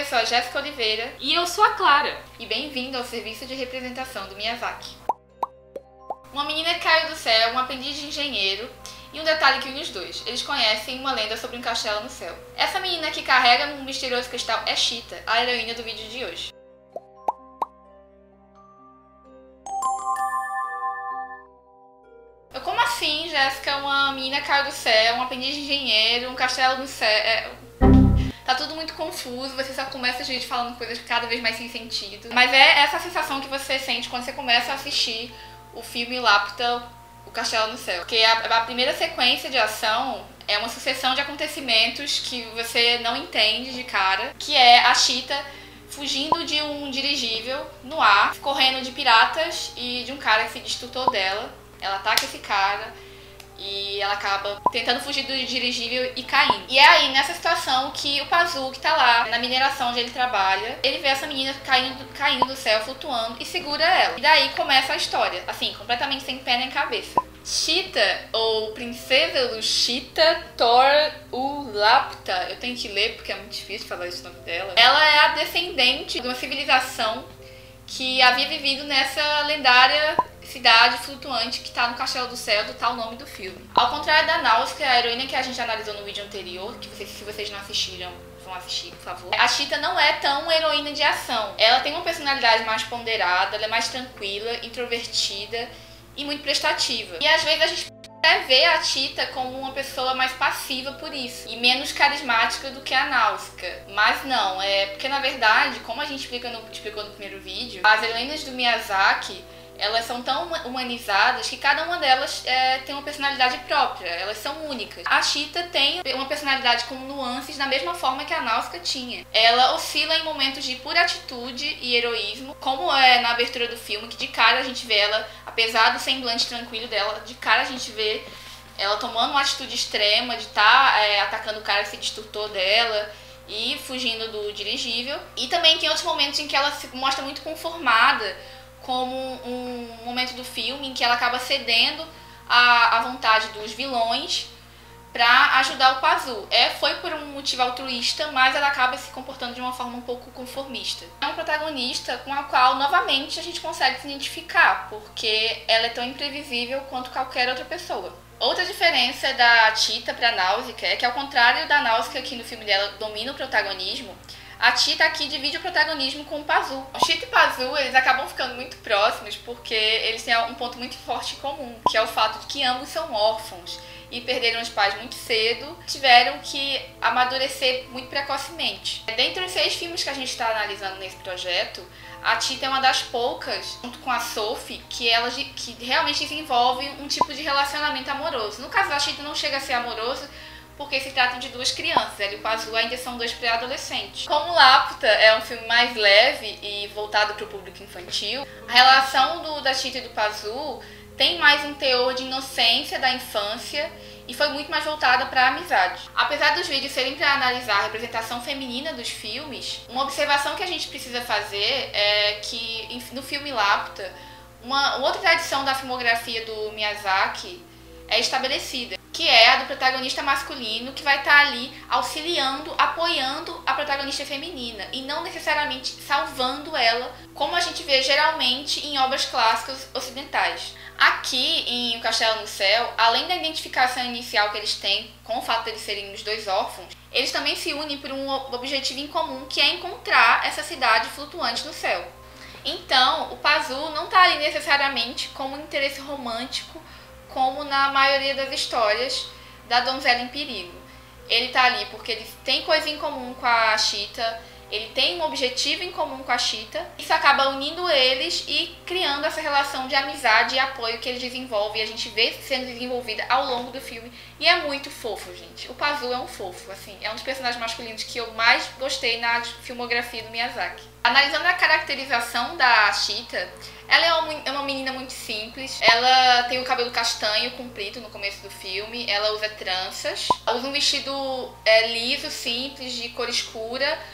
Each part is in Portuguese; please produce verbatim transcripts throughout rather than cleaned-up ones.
sou a Jéssica Oliveira. E eu sou a Clara. E bem-vindo ao serviço de representação do Miyazaki. Uma menina que caiu do céu, um aprendiz de engenheiro e um detalhe que une os dois. Eles conhecem uma lenda sobre um castelo no céu. Essa menina que carrega um misterioso cristal é Cheetah, a heroína do vídeo de hoje. Como assim, Jéssica? Uma menina caiu do céu, um aprendiz de engenheiro, um castelo no céu... É... Tá tudo muito confuso, você só começa a gente falando coisas cada vez mais sem sentido. Mas é essa sensação que você sente quando você começa a assistir o filme Laputa, o Castelo no Céu. Porque a, a primeira sequência de ação é uma sucessão de acontecimentos que você não entende de cara, que é a Cheetah fugindo de um dirigível no ar, correndo de piratas e de um cara que se destrutou dela. Ela ataca esse cara e ela acaba tentando fugir do dirigível e caindo. E é aí, nessa situação, que o Pazu, que tá lá na mineração onde ele trabalha, ele vê essa menina caindo, caindo do céu, flutuando, e segura ela. E daí começa a história, assim, completamente sem pé nem cabeça. Cheetah, ou Princesa do Cheetah Tor-u-Laputa, eu tenho que ler porque é muito difícil falar esse nome dela. Ela é a descendente de uma civilização que havia vivido nessa lendária cidade flutuante que tá no Castelo do Céu, do tal nome do filme. Ao contrário da Náusea, a heroína que a gente analisou no vídeo anterior, que vocês, se vocês não assistiram, vão assistir, por favor. A Cheetah não é tão heroína de ação. Ela tem uma personalidade mais ponderada, ela é mais tranquila, introvertida e muito prestativa. E às vezes a gente até vê a Cheetah como uma pessoa mais passiva por isso, e menos carismática do que a Náusea. Mas não, é porque na verdade, como a gente explica no, explicou no primeiro vídeo, as heroínas do Miyazaki, elas são tão humanizadas que cada uma delas é, tem uma personalidade própria, elas são únicas. A Cheetah tem uma personalidade com nuances da mesma forma que a Náusea tinha. Ela oscila em momentos de pura atitude e heroísmo, como é na abertura do filme, que de cara a gente vê ela, apesar do semblante tranquilo dela, de cara a gente vê ela tomando uma atitude extrema de estar tá, é, atacando o cara que se destrutou dela e fugindo do dirigível. E também tem outros momentos em que ela se mostra muito conformada, como um momento do filme em que ela acaba cedendo à, à vontade dos vilões para ajudar o Pazu. É, foi por um motivo altruísta, mas ela acaba se comportando de uma forma um pouco conformista. É uma protagonista com a qual, novamente, a gente consegue se identificar, porque ela é tão imprevisível quanto qualquer outra pessoa. Outra diferença da Cheetah para a Náusea é que, ao contrário da Náusea, que no filme dela domina o protagonismo, a Cheetah aqui divide o protagonismo com o Pazu. O Cheetah e o Pazu, eles acabam ficando muito próximos porque eles têm um ponto muito forte em comum, que é o fato de que ambos são órfãos e perderam os pais muito cedo, tiveram que amadurecer muito precocemente. Dentre os seis filmes que a gente está analisando nesse projeto, a Cheetah é uma das poucas, junto com a Sophie, que, elas, que realmente desenvolvem um tipo de relacionamento amoroso. No caso da Cheetah não chega a ser amoroso, porque se tratam de duas crianças, ela e o Pazu ainda são dois pré-adolescentes. Como Laputa é um filme mais leve e voltado para o público infantil, a relação do, da Cheetah e do Pazu tem mais um teor de inocência da infância e foi muito mais voltada para a amizade. Apesar dos vídeos serem para analisar a representação feminina dos filmes, uma observação que a gente precisa fazer é que no filme Laputa, uma outra tradição da filmografia do Miyazaki é estabelecida, que é a do protagonista masculino, que vai estar ali auxiliando, apoiando a protagonista feminina e não necessariamente salvando ela, como a gente vê geralmente em obras clássicas ocidentais. Aqui em O Castelo no Céu, além da identificação inicial que eles têm com o fato de eles serem os dois órfãos, eles também se unem por um objetivo em comum, que é encontrar essa cidade flutuante no céu. Então, o Pazu não está ali necessariamente como um interesse romântico, como na maioria das histórias da donzela em perigo. Ele tá ali porque ele tem coisa em comum com a Cheetah, ele tem um objetivo em comum com a Cheetah, isso acaba unindo eles e criando essa relação de amizade e apoio que eles desenvolvem, e a gente vê sendo desenvolvida ao longo do filme, e é muito fofo, gente. O Pazu é um fofo, assim, é um dos personagens masculinos que eu mais gostei na filmografia do Miyazaki. Analisando a caracterização da Cheetah, ela é uma menina muito simples, ela tem o cabelo castanho comprido no começo do filme, ela usa tranças, usa um vestido é, liso, simples, de cor escura,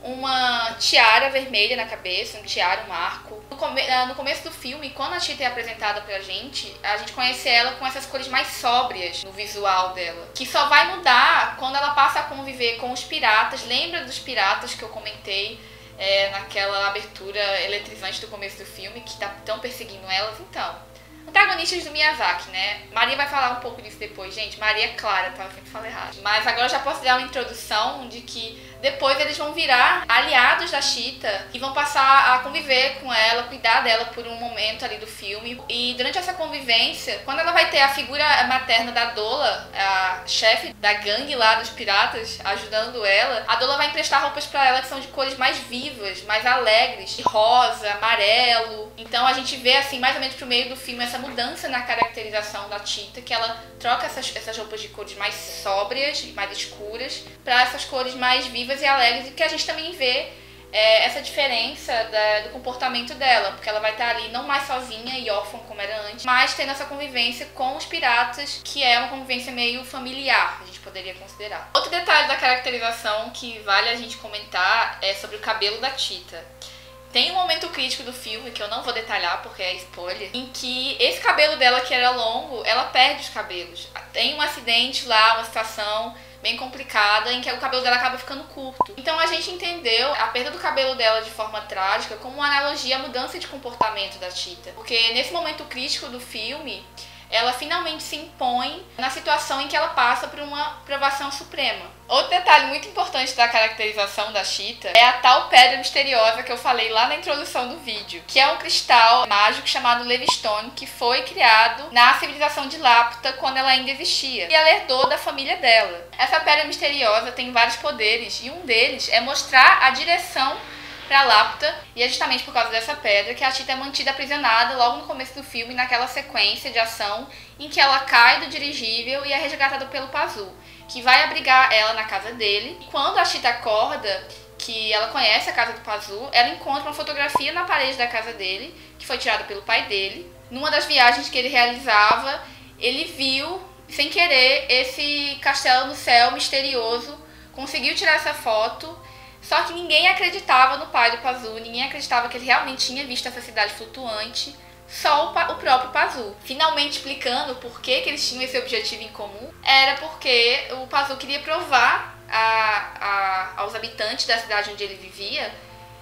uma tiara vermelha na cabeça, um tiara, um arco. No, come no começo do filme, quando a Cheetah é apresentada pra gente, a gente conhece ela com essas cores mais sóbrias no visual dela, que só vai mudar quando ela passa a conviver com os piratas. Lembra dos piratas que eu comentei é, naquela abertura eletrizante do começo do filme, que estão perseguindo elas? Então, antagonistas do Miyazaki, né? Maria vai falar um pouco disso depois, gente. Maria Clara, tá? Eu sempre falo errado. Mas agora eu já posso dar uma introdução de que depois eles vão virar aliados da Cheetah e vão passar a conviver com ela, cuidar dela por um momento ali do filme. E durante essa convivência, quando ela vai ter a figura materna da Dola, a chefe da gangue lá dos piratas, ajudando ela, a Dola vai emprestar roupas pra ela que são de cores mais vivas, mais alegres, de rosa, amarelo. Então a gente vê assim, mais ou menos pro meio do filme, essa mudança na caracterização da Cheetah, que ela troca essas, essas roupas de cores mais sóbrias, mais escuras, pra essas cores mais vivas e alegres, e que a gente também vê é, essa diferença da, do comportamento dela, porque ela vai estar ali não mais sozinha e órfã como era antes, mas tendo essa convivência com os piratas, que é uma convivência meio familiar, a gente poderia considerar. Outro detalhe da caracterização que vale a gente comentar é sobre o cabelo da Cheetah. Tem um momento crítico do filme, que eu não vou detalhar porque é spoiler, em que esse cabelo dela que era longo, ela perde os cabelos. Tem um acidente lá, uma situação bem complicada, em que o cabelo dela acaba ficando curto. Então a gente entendeu a perda do cabelo dela de forma trágica como uma analogia à mudança de comportamento da Cheetah. Porque nesse momento crítico do filme, ela finalmente se impõe na situação em que ela passa por uma provação suprema. Outro detalhe muito importante da caracterização da Cheetah é a tal pedra misteriosa que eu falei lá na introdução do vídeo, que é um cristal mágico chamado Levistone, que foi criado na civilização de Laputa quando ela ainda existia, e ela herdou da família dela. Essa pedra misteriosa tem vários poderes, e um deles é mostrar a direção para Laputa, e é justamente por causa dessa pedra que a Cheetah é mantida aprisionada logo no começo do filme, naquela sequência de ação em que ela cai do dirigível e é resgatada pelo Pazu, que vai abrigar ela na casa dele. E quando a Cheetah acorda, que ela conhece a casa do Pazu, ela encontra uma fotografia na parede da casa dele, que foi tirada pelo pai dele. Numa das viagens que ele realizava, ele viu, sem querer, esse castelo no céu misterioso, conseguiu tirar essa foto. Só que ninguém acreditava no pai do Pazu, ninguém acreditava que ele realmente tinha visto essa cidade flutuante, só o, o próprio Pazu. Finalmente explicando por que, que eles tinham esse objetivo em comum, era porque o Pazu queria provar a, a, aos habitantes da cidade onde ele vivia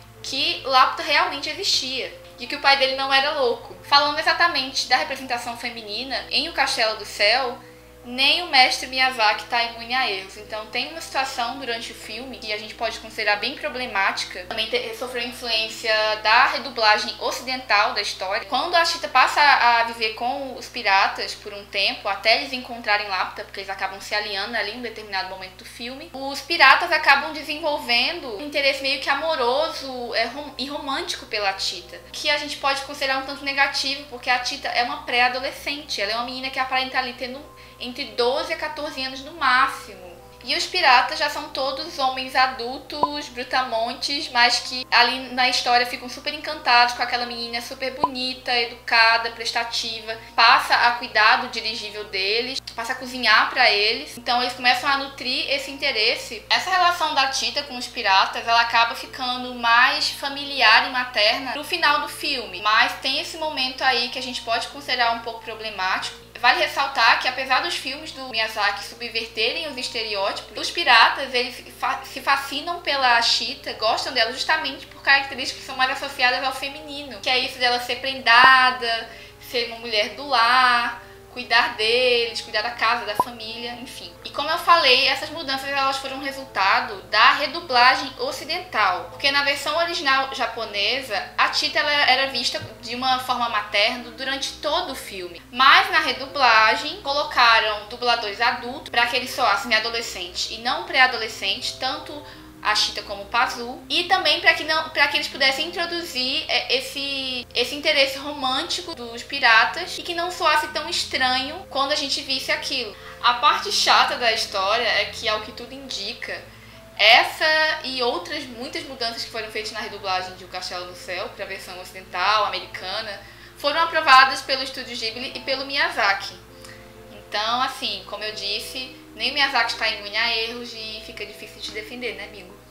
que Laputa realmente existia, de que o pai dele não era louco. Falando exatamente da representação feminina em O Castelo do Céu, nem o mestre Miyazaki está imune a erros. Então tem uma situação durante o filme que a gente pode considerar bem problemática. Também te, sofreu influência da redublagem ocidental da história. Quando a Cheetah passa a viver com os piratas por um tempo, até eles encontrarem Laputa, porque eles acabam se aliando ali em um determinado momento do filme, os piratas acabam desenvolvendo um interesse meio que amoroso é, rom e romântico pela Cheetah, que a gente pode considerar um tanto negativo, porque a Cheetah é uma pré-adolescente. Ela é uma menina que aparenta ali tendo entre doze a quatorze anos no máximo. E os piratas já são todos homens adultos, brutamontes, mas que ali na história ficam super encantados com aquela menina super bonita, educada, prestativa. Passa a cuidar do dirigível deles, passa a cozinhar pra eles. Então eles começam a nutrir esse interesse. Essa relação da Cheetah com os piratas, ela acaba ficando mais familiar e materna no final do filme. Mas tem esse momento aí que a gente pode considerar um pouco problemático. Vale ressaltar que, apesar dos filmes do Miyazaki subverterem os estereótipos, os piratas eles se fascinam pela Cheetah, gostam dela justamente por características que são mais associadas ao feminino, que é isso dela ser prendada, ser uma mulher do lar, cuidar deles, cuidar da casa, da família, enfim. E como eu falei, essas mudanças elas foram resultado da redublagem ocidental, porque na versão original japonesa, a Cheetah ela era vista de uma forma materna durante todo o filme. Mas na redublagem, colocaram dubladores adultos para que eles soassem adolescentes e não pré-adolescentes, tanto a Cheetah como o Pazu, e também para que não, para que eles pudessem introduzir esse esse interesse romântico dos piratas e que não soasse tão estranho quando a gente visse aquilo. A parte chata da história é que, ao que tudo indica, essa e outras muitas mudanças que foram feitas na redublagem de O Castelo do Céu para a versão ocidental, americana, foram aprovadas pelo Estúdio Ghibli e pelo Miyazaki. Então, assim, como eu disse, nem o Miyazaki está imune a erros e fica difícil de defender, né, amigo?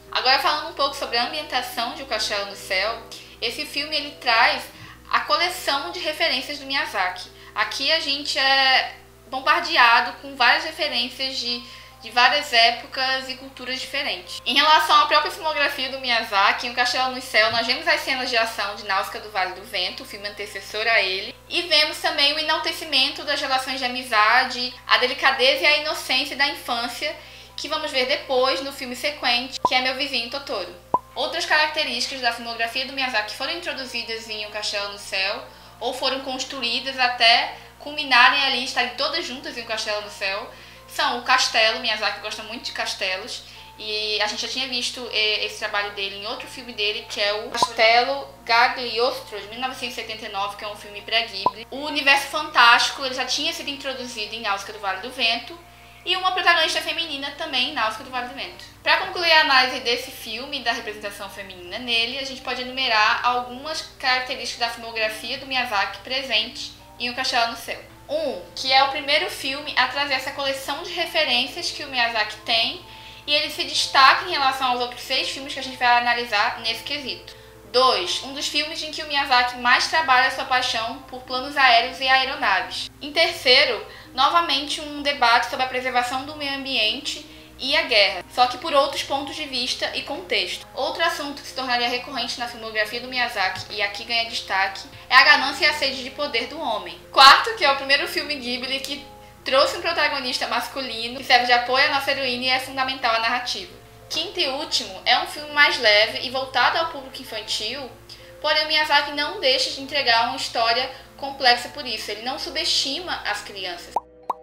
Agora, falando um pouco sobre a ambientação de O Castelo no Céu, esse filme ele traz a coleção de referências do Miyazaki. Aqui a gente é bombardeado com várias referências de, de várias épocas e culturas diferentes. Em relação à própria filmografia do Miyazaki, em O Castelo no Céu, nós vemos as cenas de ação de Náusicaa do Vale do Vento, o filme antecessor a ele, e vemos também o enaltecimento das relações de amizade, a delicadeza e a inocência da infância, que vamos ver depois no filme sequente, que é Meu Vizinho Totoro. Outras características da filmografia do Miyazaki foram introduzidas em O Castelo no Céu, ou foram construídas até culminarem ali, estarem todas juntas em O Castelo no Céu, são o castelo. Miyazaki gosta muito de castelos, e a gente já tinha visto esse trabalho dele em outro filme dele, que é o Castelo Cagliostro, de mil novecentos e setenta e nove, que é um filme pré-Ghibli. O universo fantástico ele já tinha sido introduzido em Náusicaa do Vale do Vento, e uma protagonista feminina também em Náusicaa do Vale do Vento. Para concluir a análise desse filme e da representação feminina nele, a gente pode enumerar algumas características da filmografia do Miyazaki presente em O Castelo no Céu. Um, que é o primeiro filme a trazer essa coleção de referências que o Miyazaki tem, e ele se destaca em relação aos outros seis filmes que a gente vai analisar nesse quesito. Dois, um dos filmes em que o Miyazaki mais trabalha sua paixão por planos aéreos e aeronaves. Em terceiro, novamente um debate sobre a preservação do meio ambiente e a guerra, só que por outros pontos de vista e contexto. Outro assunto que se tornaria recorrente na filmografia do Miyazaki, e aqui ganha destaque, é a ganância e a sede de poder do homem. Quarto, que é o primeiro filme Ghibli que trouxe um protagonista masculino que serve de apoio à nossa heroína e é fundamental à narrativa. Quinto e último, é um filme mais leve e voltado ao público infantil, porém o Miyazaki não deixa de entregar uma história complexa por isso, ele não subestima as crianças.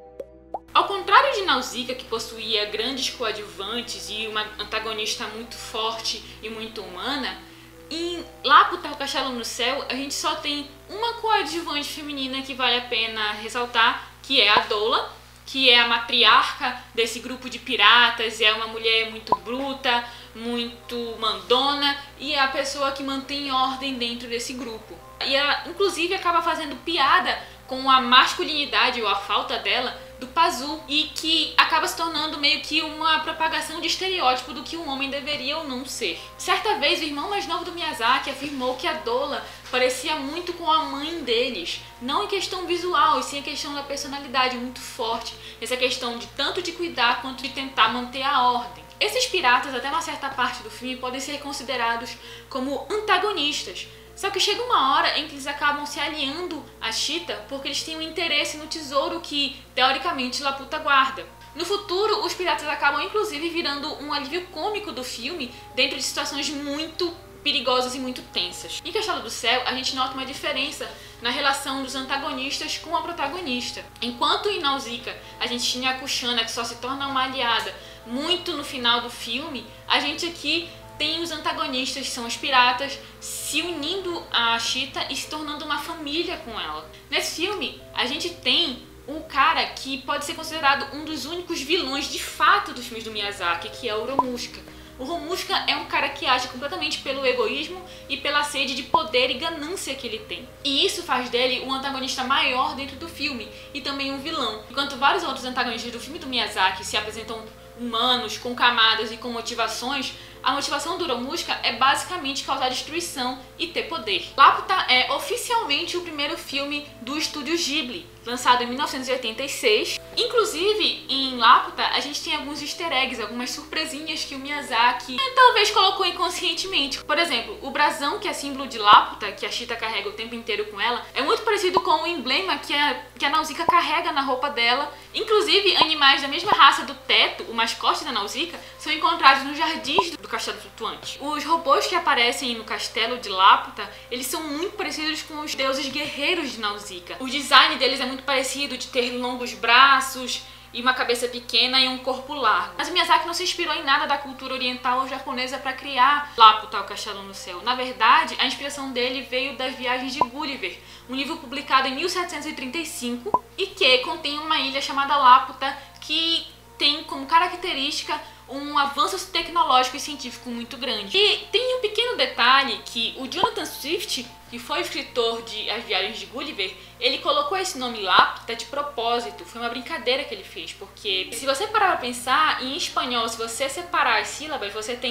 Ao contrário de Náusicaa, que possuía grandes coadjuvantes e uma antagonista muito forte e muito humana, em Laputa, O Castelo no Céu, a gente só tem uma coadjuvante feminina que vale a pena ressaltar, que é a Dola, que é a matriarca desse grupo de piratas, é uma mulher muito bruta, muito mandona, e é a pessoa que mantém ordem dentro desse grupo. E ela, inclusive, acaba fazendo piada com a masculinidade ou a falta dela do Pazu, e que acaba se tornando meio que uma propagação de estereótipo do que um homem deveria ou não ser. Certa vez, o irmão mais novo do Miyazaki afirmou que a Dola parecia muito com a mãe deles, não em questão visual, e sim em questão da personalidade muito forte, essa questão de tanto de cuidar quanto de tentar manter a ordem. Esses piratas, até uma certa parte do filme, podem ser considerados como antagonistas, só que chega uma hora em que eles acabam se aliando a Cheetah porque eles têm um interesse no tesouro que, teoricamente, Laputa guarda. No futuro, os piratas acabam inclusive virando um alívio cômico do filme dentro de situações muito perigosas e muito tensas. Em Castelo do Céu, a gente nota uma diferença na relação dos antagonistas com a protagonista. Enquanto em Náusicaa a gente tinha a Kushana, que só se torna uma aliada muito no final do filme, a gente aqui tem os antagonistas, que são os piratas, se unindo a Cheetah e se tornando uma família com ela. Nesse filme, a gente tem um cara que pode ser considerado um dos únicos vilões de fato dos filmes do Miyazaki, que é o Oromushka. O Oromushka é um cara que age completamente pelo egoísmo e pela sede de poder e ganância que ele tem. E isso faz dele um antagonista maior dentro do filme, e também um vilão. Enquanto vários outros antagonistas do filme do Miyazaki se apresentam humanos, com camadas e com motivações, a motivação do Oromushka é basicamente causar destruição e ter poder. Laputa é oficialmente o primeiro filme do estúdio Ghibli, lançado em mil novecentos e oitenta e seis. Inclusive, em Laputa, a gente tem alguns easter eggs, algumas surpresinhas que o Miyazaki talvez colocou inconscientemente. Por exemplo, o brasão, que é símbolo de Laputa, que a Cheetah carrega o tempo inteiro com ela, é muito parecido com o emblema que a, que a Náusicaa carrega na roupa dela. Inclusive, animais da mesma raça do Teto, o mascote da Náusicaa, são encontrados nos jardins do Castelo Flutuante. Os robôs que aparecem no castelo de Laputa, eles são muito parecidos com os deuses guerreiros de Náusicaa. O design deles é muito parecido, de ter longos braços e uma cabeça pequena e um corpo largo. Mas o Miyazaki não se inspirou em nada da cultura oriental ou japonesa para criar Laputa, O Castelo no Céu. Na verdade, a inspiração dele veio das Viagens de Gulliver, um livro publicado em mil setecentos e trinta e cinco e que contém uma ilha chamada Laputa, que tem como característica um avanço tecnológico e científico muito grande. E tem um pequeno detalhe que o Jonathan Swift, que foi o escritor de As Viagens de Gulliver, ele colocou esse nome Laputa de propósito. Foi uma brincadeira que ele fez, porque se você parar pra pensar, em espanhol, se você separar as sílabas, você tem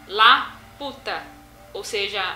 La Puta, ou seja,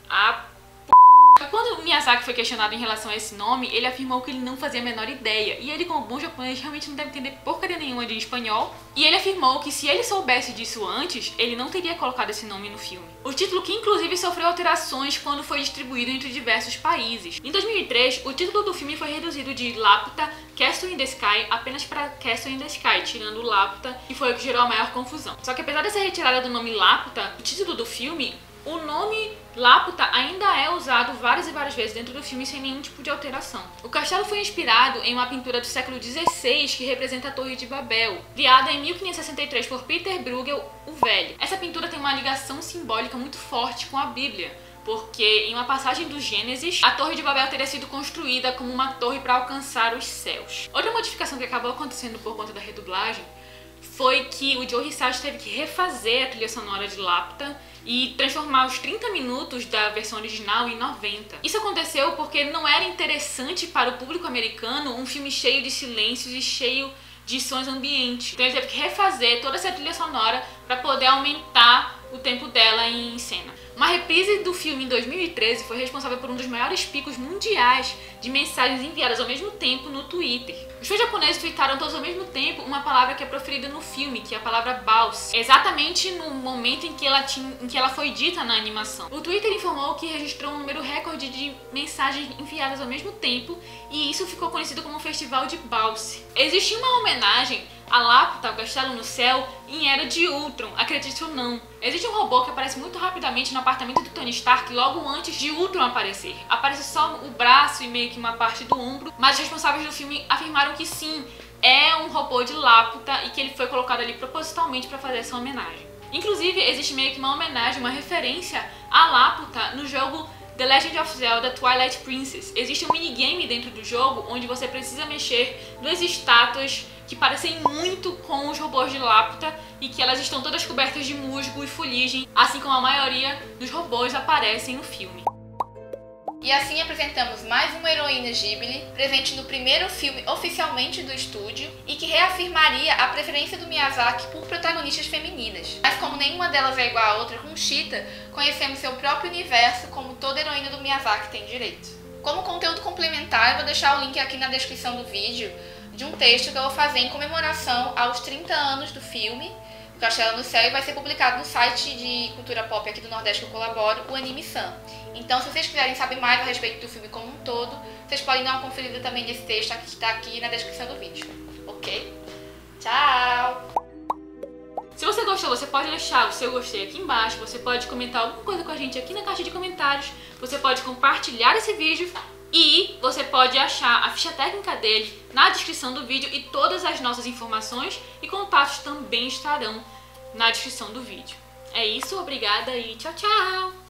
a Quando o Miyazaki foi questionado em relação a esse nome, ele afirmou que ele não fazia a menor ideia. E ele, como bom japonês, realmente não deve entender porcaria nenhuma de espanhol. E ele afirmou que se ele soubesse disso antes, ele não teria colocado esse nome no filme. O título que inclusive sofreu alterações quando foi distribuído entre diversos países. Em dois mil e três, o título do filme foi reduzido de Laputa Castle in the Sky apenas para Castle in the Sky, tirando Laputa, que foi o que gerou a maior confusão. Só que apesar dessa retirada do nome Laputa, o título do filme, o nome Laputa ainda é usado várias e várias vezes dentro do filme sem nenhum tipo de alteração. O castelo foi inspirado em uma pintura do século dezesseis que representa a Torre de Babel, criada em mil quinhentos e sessenta e três por Peter Bruegel, o Velho. Essa pintura tem uma ligação simbólica muito forte com a Bíblia, porque em uma passagem do Gênesis, a Torre de Babel teria sido construída como uma torre para alcançar os céus. Outra modificação que acabou acontecendo por conta da redublagem foi que o Joe Hisaishi teve que refazer a trilha sonora de Laputa e transformar os trinta minutos da versão original em noventa. Isso aconteceu porque não era interessante para o público americano um filme cheio de silêncios e cheio de sons ambientes. Então ele teve que refazer toda essa trilha sonora para poder aumentar o tempo dela em cena. Uma reprise do filme em dois mil e treze foi responsável por um dos maiores picos mundiais de mensagens enviadas ao mesmo tempo no Twitter. Os fãs japoneses tweetaram todos ao mesmo tempo uma palavra que é proferida no filme, que é a palavra Baus, exatamente no momento em que ela, tinha, em que ela foi dita na animação. O Twitter informou que registrou um número recorde de mensagens enviadas ao mesmo tempo, e isso ficou conhecido como o Festival de Baus. Existe uma homenagem a Laputa, o Castelo no Céu, em Era de Ultron, acredite ou não. Existe um robô que aparece muito rapidamente no apartamento do Tony Stark logo antes de Ultron aparecer. Aparece só o braço e meio que uma parte do ombro, mas os responsáveis do filme afirmaram que sim, é um robô de Laputa e que ele foi colocado ali propositalmente para fazer essa homenagem. Inclusive, existe meio que uma homenagem, uma referência a Laputa no jogo The Legend of Zelda Twilight Princess. Existe um minigame dentro do jogo onde você precisa mexer duas estátuas que parecem muito com os robôs de Laputa e que elas estão todas cobertas de musgo e fuligem, assim como a maioria dos robôs aparecem no filme. E assim apresentamos mais uma heroína Ghibli, presente no primeiro filme oficialmente do estúdio e que reafirmaria a preferência do Miyazaki por protagonistas femininas. Mas como nenhuma delas é igual a outra, com Cheetah, conhecemos seu próprio universo como toda heroína do Miyazaki tem direito. Como conteúdo complementar, eu vou deixar o link aqui na descrição do vídeo de um texto que eu vou fazer em comemoração aos trinta anos do filme O Castelo no Céu e vai ser publicado no site de cultura pop aqui do Nordeste que eu colaboro, o Anime-san. Então, se vocês quiserem saber mais a respeito do filme como um todo, vocês podem dar uma conferida também nesse texto que está aqui na descrição do vídeo, ok? Tchau! Se você gostou, você pode deixar o seu gostei aqui embaixo, você pode comentar alguma coisa com a gente aqui na caixa de comentários, você pode compartilhar esse vídeo e você pode achar a ficha técnica dele na descrição do vídeo e todas as nossas informações e contatos também estarão na descrição do vídeo. É isso, obrigada e tchau, tchau!